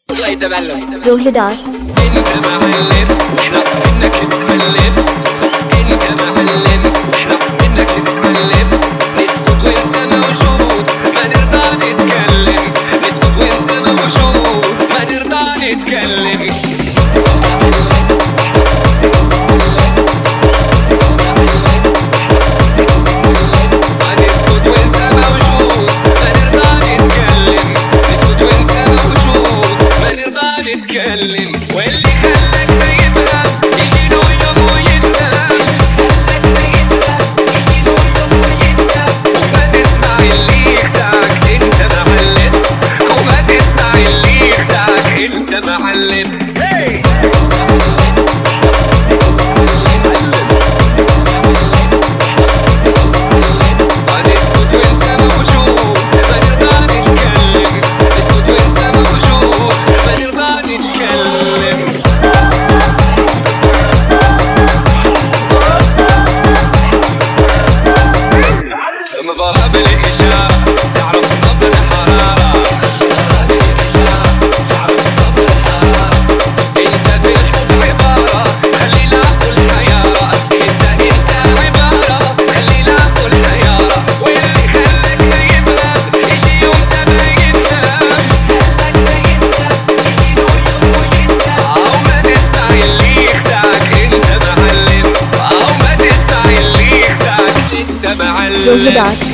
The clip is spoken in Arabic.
الله يتبلم روهداس. انت معلم واحنا منك نتعلم، انت معلم واحنا منك نتعلم، نسكت وانت موجود ما نرضى نتكلم، نسكت وانت موجود ما نرضى نتكلم. نتكلم واللي خلاك ما يفهم يجي له يوم ويندم، خلاك ما يفهم يجي له يوم ويندم، وما تسمع اللي يخدعك انت معلم، وما تسمع اللي يخدعك انت معلم. مظاهرة بالإشارة تعرف نبض الحرارة، مظاهرة بالإشارة تعرف نبض الحرارة، أنت في الحب عبارة خلي لا كل حيارة، أنت عبارة خلي لا كل حيارة، واللي خلاك ما يفهم يجي يوم ما يندم، خلاك ما يفهم يجي له يوم ويندم، وما تسمع اللي يخدعك أنت معلم، وما تسمع اللي يخدعك أنت معلم.